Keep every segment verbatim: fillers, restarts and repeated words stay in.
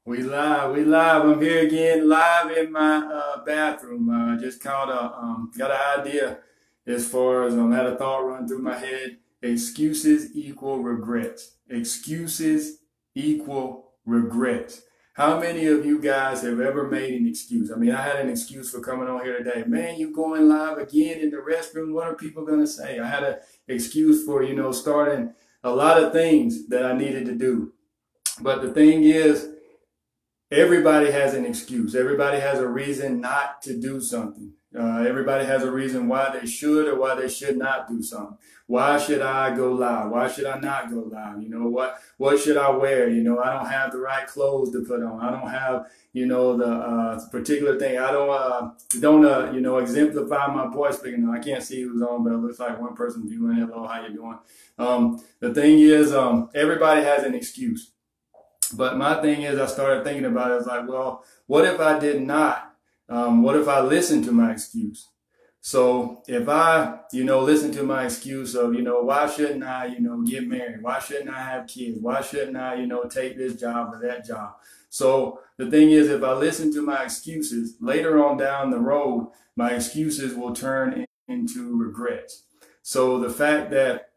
We live, we live. I'm here again, live in my uh, bathroom. I uh, just caught a, um, got an idea as far as um, had a thought run through my head. Excuses equal regrets. Excuses equal regrets. How many of you guys have ever made an excuse? I mean, I had an excuse for coming on here today. Man, you going live again in the restroom? What are people going to say? I had an excuse for, you know, starting a lot of things that I needed to do. But the thing is, everybody has an excuse. Everybody has a reason not to do something. Uh, everybody has a reason why they should or why they should not do something. Why should I go live? Why should I not go live? You know, what what should I wear? You know, I don't have the right clothes to put on. I don't have, you know, the uh, particular thing. I don't, uh, don't uh, you know, exemplify my voice speaking. I can't see who's on, but it looks like one person viewing. Hello, how you doing? Um, the thing is, um, everybody has an excuse. But my thing is, I started thinking about it. I was like, well, what if I did not? Um, what if I listened to my excuse? So if I, you know, listen to my excuse of, you know, why shouldn't I, you know, get married? Why shouldn't I have kids? Why shouldn't I, you know, take this job or that job? So the thing is, if I listen to my excuses, later on down the road, my excuses will turn into regrets. So the fact that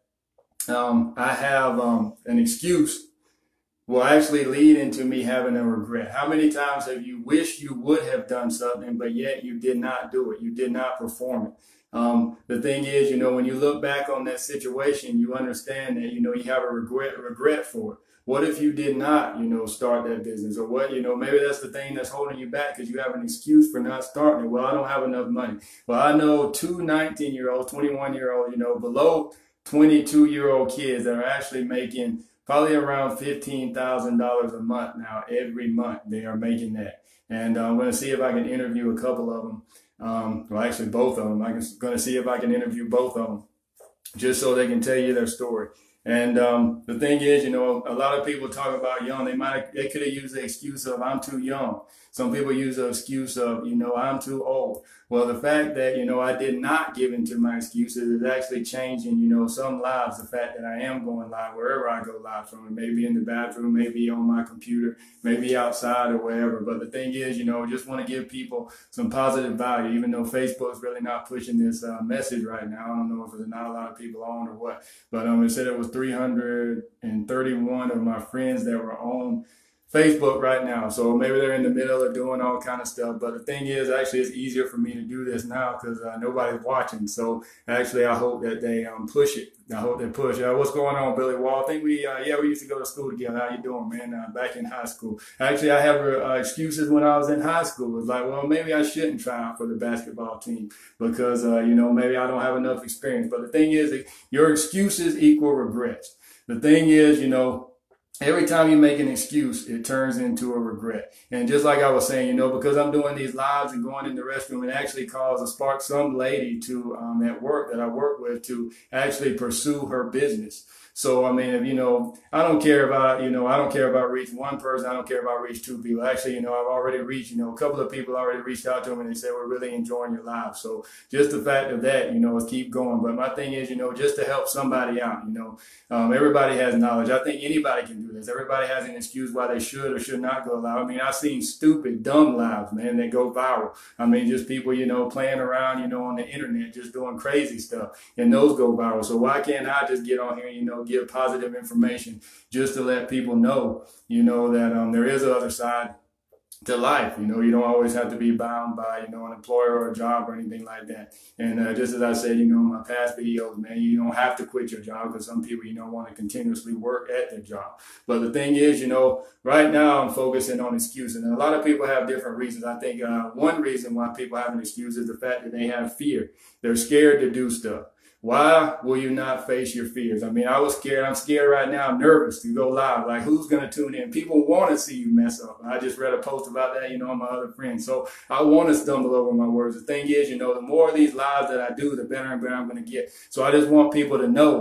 um, I have um, an excuse will actually lead into me having a regret. How many times have you wished you would have done something, but yet you did not do it? You did not perform it. Um, the thing is, you know, when you look back on that situation, you understand that, you know, you have a regret, regret for it. What if you did not, you know, start that business? Or what, you know, maybe that's the thing that's holding you back because you have an excuse for not starting it. Well, I don't have enough money. Well, I know two nineteen-year-olds, twenty-one-year-olds, you know, below twenty-two-year-old kids that are actually making probably around fifteen thousand dollars a month now. Every month they are making that. And uh, I'm going to see if I can interview a couple of them. Um, well, actually both of them. I'm going to see if I can interview both of them just so they can tell you their story. And um, the thing is, you know, a lot of people talk about young. They might, they could have used the excuse of I'm too young. Some people use the excuse of, you know, I'm too old. Well, the fact that, you know, I did not give into my excuses is actually changing, you know, some lives. The fact that I am going live wherever I go live from, maybe in the bathroom, maybe on my computer, maybe outside or wherever. But the thing is, you know, just want to give people some positive value, even though Facebook's really not pushing this uh, message right now. I don't know if there's not a lot of people on or what, but um, it said it was three hundred thirty-one of my friends that were on Facebook right now. So maybe they're in the middle of doing all kind of stuff. But the thing is, actually, it's easier for me to do this now because uh, nobody's watching. So actually, I hope that they um, push it. I hope they push it. Uh, what's going on, Billy Wall? I think we, uh, yeah, we used to go to school together. How you doing, man? Uh, back in high school. Actually, I have uh, excuses when I was in high school. It's like, well, maybe I shouldn't try out for the basketball team because, uh, you know, maybe I don't have enough experience. But the thing is, your excuses equal regrets. The thing is, you know, every time you make an excuse, it turns into a regret. And just like I was saying, you know, because I'm doing these lives and going in the restroom, it actually caused a spark some lady to, um, at work that I work with to actually pursue her business. So, I mean, if, you know, I don't care about, you know, I don't care about reach one person. I don't care about reach two people. Actually, you know, I've already reached, you know, a couple of people already reached out to them and they said, we're really enjoying your live. So just the fact of that, you know, is keep going. But my thing is, you know, just to help somebody out, you know, um, everybody has knowledge. I think anybody can do this. Everybody has an excuse why they should or should not go live. I mean, I've seen stupid, dumb lives, man, that go viral. I mean, just people, you know, playing around, you know, on the internet, just doing crazy stuff, and those go viral. So why can't I just get on here, you know, give positive information just to let people know, you know, that um, there is another side to life. You know, you don't always have to be bound by, you know, an employer or a job or anything like that. And uh, just as I said, you know, in my past videos, man, you don't have to quit your job because some people, you know, want to continuously work at their job. But the thing is, you know, right now I'm focusing on excuses. And a lot of people have different reasons. I think uh, one reason why people have an excuse is the fact that they have fear. They're scared to do stuff. Why will you not face your fears? I mean, I was scared. I'm scared right now. I'm nervous to go live. Like, who's going to tune in? People want to see you mess up. I just read a post about that, you know, on my other friends. So I want to stumble over my words. The thing is, you know, the more of these lives that I do, the better and better I'm going to get. So I just want people to know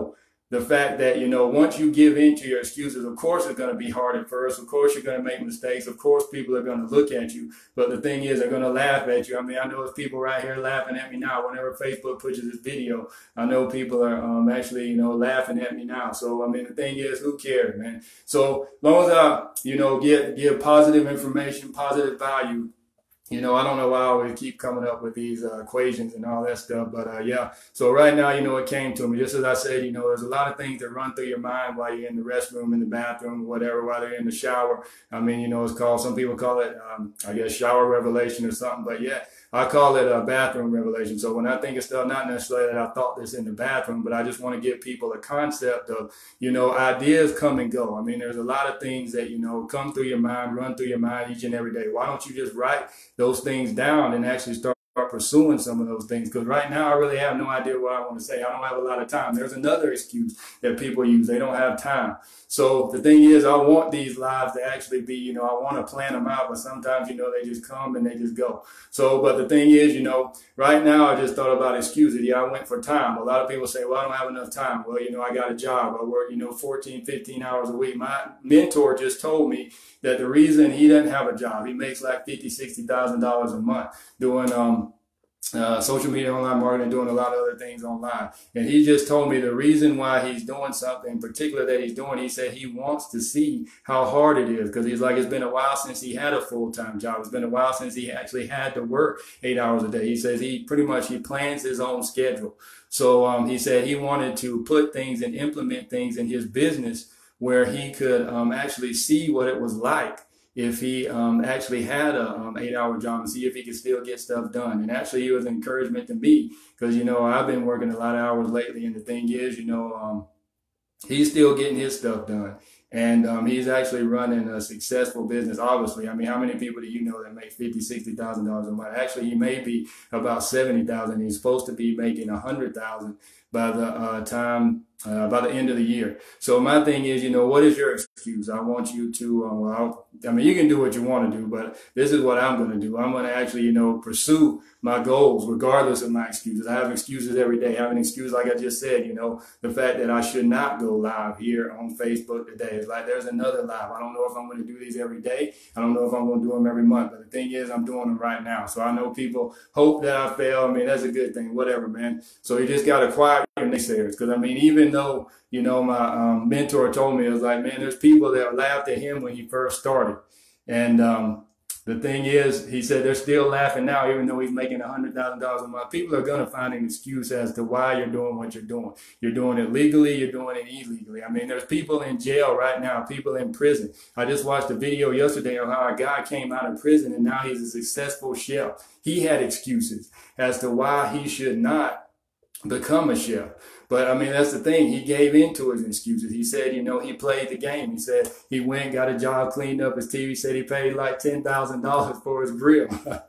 the fact that, you know, once you give in to your excuses, of course it's going to be hard at first. Of course you're going to make mistakes. Of course people are going to look at you. But the thing is, they're going to laugh at you. I mean, I know there's people right here laughing at me now. Whenever Facebook pushes this video, I know people are um, actually, you know, laughing at me now. So, I mean, the thing is, who cares, man? So, as long as I, you know, give, give positive information, positive value, you know, I don't know why I always keep coming up with these uh, equations and all that stuff, but uh, yeah. So right now, you know, it came to me. Just as I said, you know, there's a lot of things that run through your mind while you're in the restroom, in the bathroom, whatever, while you're in the shower. I mean, you know, it's called, some people call it, um, I guess, shower revelation or something, but yeah. I call it a bathroom revelation. So when I think of stuff, not necessarily that I thought this in the bathroom, but I just want to give people a concept of, you know, ideas come and go. I mean, there's a lot of things that, you know, come through your mind, run through your mind each and every day. Why don't you just write those things down and actually start pursuing some of those things? Because right now I really have no idea what I want to say. I don't have a lot of time. There's another excuse that people use. They don't have time. So the thing is, I want these lives to actually be, you know, I want to plan them out, but sometimes, you know, they just come and they just go. So, but the thing is, you know, right now I just thought about excuses. Yeah, I went for time. A lot of people say, well, I don't have enough time. Well, you know, I got a job. I work, you know, fourteen, fifteen hours a week. My mentor just told me that the reason he doesn't have a job, he makes like fifty, sixty thousand dollars a month doing, um, Uh, social media, online marketing, doing a lot of other things online. And he just told me the reason why he's doing something in particular that he's doing, he said he wants to see how hard it is, because he's like, it's been a while since he had a full-time job. It's been a while since he actually had to work eight hours a day. He says he pretty much, he plans his own schedule. So um, he said he wanted to put things and implement things in his business where he could um, actually see what it was like if he um, actually had a um, eight hour job, and see if he could still get stuff done. And actually he was an encouragement to me, because, you know, I've been working a lot of hours lately, and the thing is, you know, um, he's still getting his stuff done. And um, he's actually running a successful business, obviously. I mean, how many people do you know that make fifty thousand dollars, sixty thousand dollars a month? Actually, he may be about seventy thousand dollars. He's supposed to be making one hundred thousand dollars by the uh, time, uh, by the end of the year. So my thing is, you know, what is your excuse? I want you to, uh, well, I mean, you can do what you want to do, but this is what I'm going to do. I'm going to actually, you know, pursue my goals regardless of my excuses. I have excuses every day. I have an excuse, like I just said, you know, the fact that I should not go live here on Facebook today. It's like, there's another live. I don't know if I'm going to do these every day. I don't know if I'm going to do them every month, but the thing is, I'm doing them right now. So I know people hope that I fail. I mean, that's a good thing, whatever, man. So you just got to quiet your naysayers. Because I mean, even though, you know, my um, mentor told me, it was like, man, there's people that laughed at him when he first started. And um, the thing is, he said they're still laughing now, even though he's making one hundred thousand dollars a month. People are going to find an excuse as to why you're doing what you're doing. You're doing it legally, you're doing it illegally. I mean, there's people in jail right now, people in prison. I just watched a video yesterday of how a guy came out of prison and now he's a successful chef. He had excuses as to why he should not become a chef. But I mean, that's the thing. He gave in to his excuses. He said, you know, he played the game. He said he went, got a job, cleaned up his T V. He said he paid like ten thousand dollars for his grill.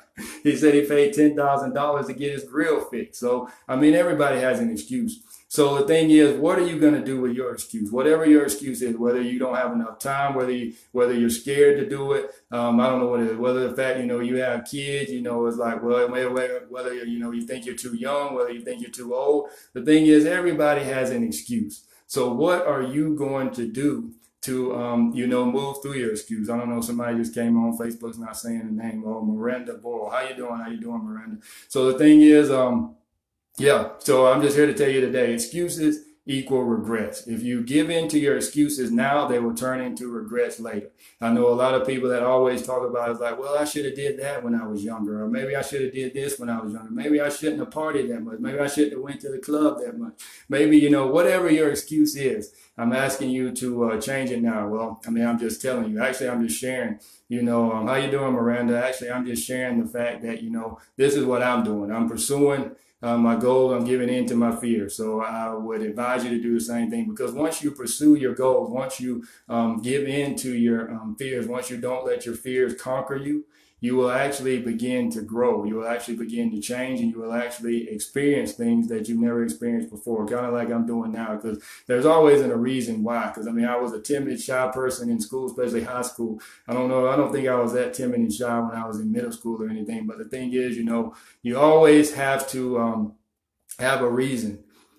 He said he paid ten thousand dollars to get his grill fixed. So, I mean, everybody has an excuse. So the thing is, what are you going to do with your excuse? Whatever your excuse is, whether you don't have enough time, whether you, whether you're scared to do it, um, I don't know what it is. Whether the fact, you know, you have kids, you know, it's like, well, whether, whether, you know, you think you're too young, whether you think you're too old. The thing is, everybody has an excuse. So what are you going to do to, um, you know, move through your excuse? I don't know, somebody just came on Facebook's not saying the name. Oh, Miranda Boyle. How you doing? How you doing, Miranda? So the thing is, um, yeah, so I'm just here to tell you today, excuses equal regrets. If you give in to your excuses now, they will turn into regrets later. I know a lot of people that always talk about it's like, well, I should have did that when I was younger, or maybe I should have did this when I was younger. Maybe I shouldn't have partied that much. Maybe I shouldn't have went to the club that much. Maybe, you know, whatever your excuse is, I'm asking you to uh, change it now. Well, I mean, I'm just telling you. Actually, I'm just sharing, you know, um, how you doing, Miranda? Actually, I'm just sharing the fact that, you know, this is what I'm doing. I'm pursuing Uh, my goal, I'm giving in to my fears. So I would advise you to do the same thing, because once you pursue your goals, once you um, give in to your um, fears, once you don't let your fears conquer you, you will actually begin to grow. You will actually begin to change, and you will actually experience things that you've never experienced before, kind of like I'm doing now, because there's always a reason why. Because, I mean, I was a timid, shy person in school, especially high school. I don't know. I don't think I was that timid and shy when I was in middle school or anything. But the thing is, you know, you always have to um, have a reason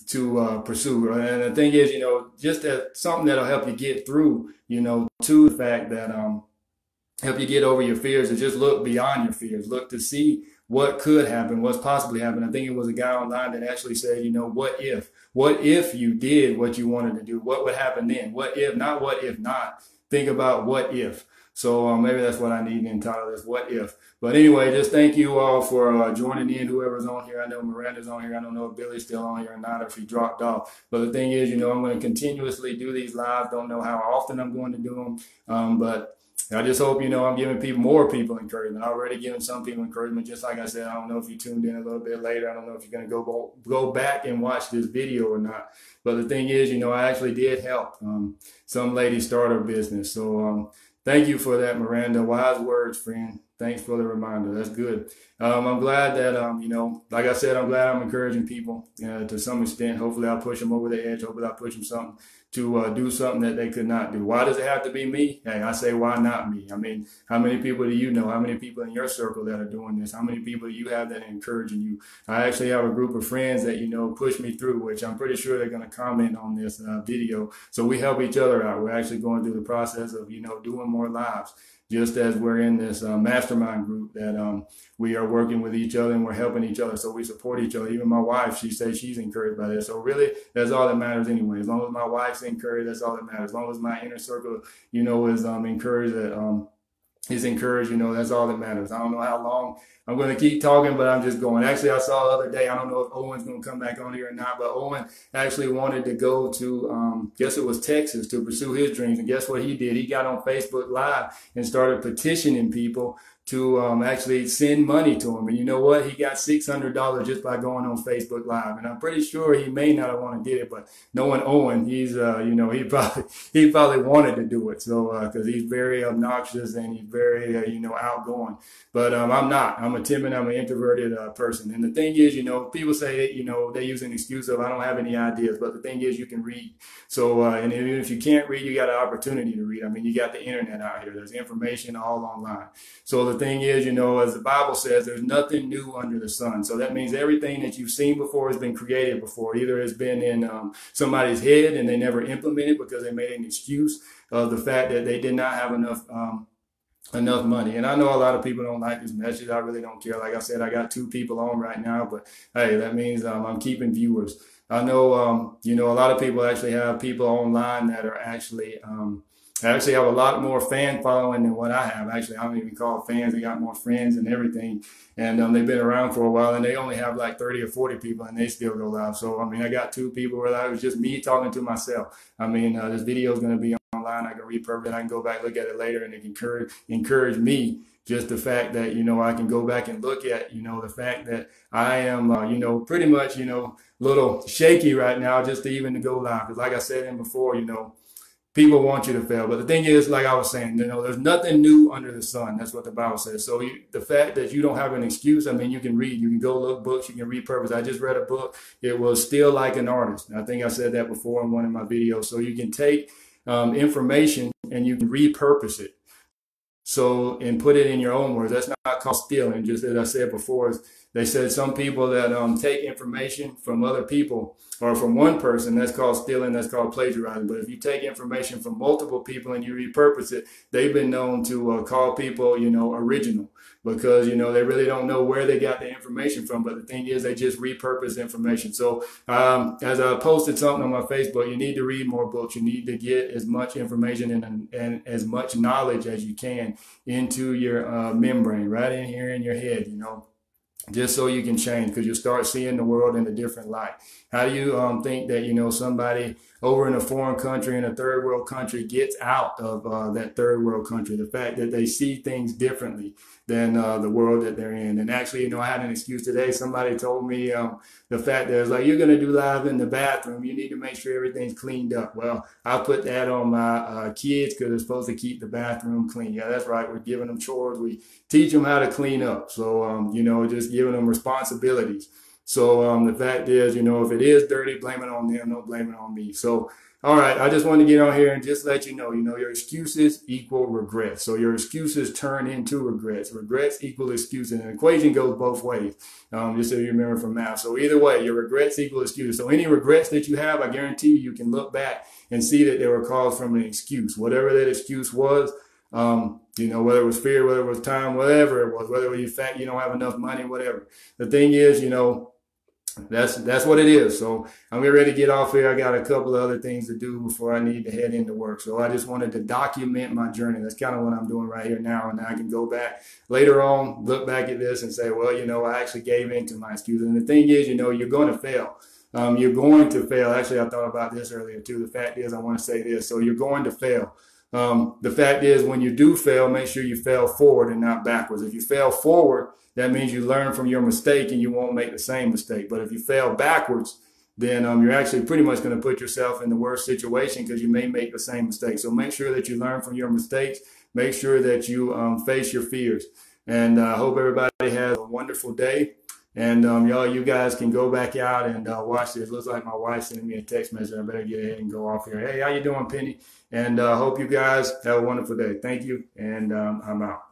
to uh, pursue. And the thing is, you know, just that something that'll help you get through, you know, to the fact that um, help you get over your fears, is just look beyond your fears. Look to see what could happen, what's possibly happened. I think it was a guy online that actually said, you know, what if? What if you did what you wanted to do? What would happen then? What if? Not what if not. Think about what if. So um, maybe that's what I need to entitle this, What If. But anyway, just thank you all for uh, joining in, whoever's on here. I know Miranda's on here. I don't know if Billy's still on here or not, or if he dropped off. But the thing is, you know, I'm going to continuously do these lives. Don't know how often I'm going to do them. Um, but I just hope, you know, I'm giving people, more people encouragement. I'm already giving some people encouragement. Just like I said, I don't know if you tuned in a little bit later. I don't know if you're going to go go back and watch this video or not. But the thing is, you know, I actually did help um, some lady start her business. So um, thank you for that, Miranda. Wise words, friend. Thanks for the reminder. That's good. Um, I'm glad that, um, you know, like I said, I'm glad I'm encouraging people uh, to some extent. Hopefully I'll push them over the edge. Hopefully I'll push them something to uh, do something that they could not do. Why does it have to be me? Hey, I say, why not me? I mean, how many people do you know? How many people in your circle that are doing this? How many people do you have that are encouraging you? I actually have a group of friends that, you know, push me through, which I'm pretty sure they're going to comment on this uh, video. So we help each other out. We're actually going through the process of, you know, doing more lives. Just as we're in this uh, mastermind group that um, we are working with each other and we're helping each other. So we support each other. Even my wife, she says she's encouraged by this. So really, that's all that matters anyway. As long as my wife's encouraged, that's all that matters. As long as my inner circle, you know, is um, encouraged, that um, is encouraged, you know, that's all that matters. I don't know how long I'm going to keep talking, but I'm just going. Actually, I saw the other day, I don't know if Owen's going to come back on here or not, but Owen actually wanted to go to, um, guess it was Texas, to pursue his dreams. And guess what he did? He got on Facebook Live and started petitioning people to um, actually send money to him. And you know what? He got six hundred dollars just by going on Facebook Live. And I'm pretty sure he may not have wanted to get it, but knowing Owen, he's, uh, you know, he probably, he probably wanted to do it. So, uh, cause he's very obnoxious and he's very, uh, you know, outgoing. But um, I'm not. I'm a timid, I'm an introverted uh, person. And the thing is, you know, people say, you know, they use an excuse of, I don't have any ideas. But the thing is, you can read. So, uh, and even if you can't read, you got an opportunity to read. I mean, you got the internet out here. There's information all online. So the thing is, you know, as the Bible says, there's nothing new under the sun. So that means everything that you've seen before has been created before. Either it's been in um, somebody's head and they never implemented because they made an excuse of the fact that they did not have enough um, enough money. And I know a lot of people don't like this message. I really don't care. Like I said, I got two people on right now, but hey, that means um, I'm keeping viewers. I know, um, you know, a lot of people actually have people online that are actually um, I actually have a lot more fan following than what I have. Actually, I don't even call fans. They got more friends and everything. And um, they've been around for a while, and they only have like thirty or forty people, and they still go live. So, I mean, I got two people where it was just me talking to myself. I mean, uh, this video is going to be online. I can repurpose it. I can go back, look at it later, and it can encourage, encourage me. Just the fact that, you know, I can go back and look at, you know, the fact that I am, uh, you know, pretty much, you know, a little shaky right now just to even to go live. Because like I said in before, you know, people want you to fail. But the thing is, like I was saying, you know, there's nothing new under the sun. That's what the Bible says. So you, the fact that you don't have an excuse, I mean, you can read, you can go look books, you can repurpose. I just read a book. It was Still Like an Artist. I think I said that before in one of my videos. So you can take um, information and you can repurpose it. So, and put it in your own words. That's not called stealing. Just as I said before, they said some people that um, take information from other people or from one person, that's called stealing, that's called plagiarizing. But if you take information from multiple people and you repurpose it, they've been known to uh, call people, you know, original, because, you know, they really don't know where they got the information from. But the thing is, they just repurpose information. So um, as I posted something on my Facebook, you need to read more books. You need to get as much information and, and as much knowledge as you can into your uh, membrane, right in here in your head, you know, just so you can change, because you start seeing the world in a different light. How do you um, think that, you know, somebody over in a foreign country, in a third world country, gets out of uh, that third world country? The fact that they see things differently than uh, the world that they're in. And actually, you know, I had an excuse today. Somebody told me um, the fact that it's like, you're going to do live in the bathroom, you need to make sure everything's cleaned up. Well, I put that on my uh, kids because they're supposed to keep the bathroom clean. Yeah, that's right. We're giving them chores. We teach them how to clean up. So, um, you know, just giving them responsibilities. So um, the fact is, you know, if it is dirty, blame it on them, don't blame it on me. So All right, I just wanted to get on here and just let you know, you know, your excuses equal regrets. So your excuses turn into regrets. Regrets equal excuses. And the equation goes both ways, um, just so you remember from math. So either way, your regrets equal excuses. So any regrets that you have, I guarantee you, you can look back and see that they were caused from an excuse. Whatever that excuse was, um, you know, whether it was fear, whether it was time, whatever it was, whether it was you fact you don't have enough money, whatever. The thing is, you know, That's that's what it is. So I'm ready to get off here. I got a couple of other things to do before I need to head into work. So I just wanted to document my journey. That's kind of what I'm doing right here now. And I can go back later on, look back at this and say, well, you know, I actually gave in to my excuses. And the thing is, you know, you're going to fail. Um, you're going to fail. Actually, I thought about this earlier too. The fact is, I want to say this. So you're going to fail. Um, the fact is, when you do fail, make sure you fail forward and not backwards. If you fail forward, that means you learn from your mistake and you won't make the same mistake. But if you fail backwards, then um, you're actually pretty much going to put yourself in the worst situation because you may make the same mistake. So make sure that you learn from your mistakes. Make sure that you um, face your fears. And I uh, hope everybody has a wonderful day. And um, y'all, you guys can go back out and uh, watch this. Looks like my wife's sending me a text message. I better get ahead and go off here. Hey, how you doing, Penny? And I uh, hope you guys have a wonderful day. Thank you, and um, I'm out.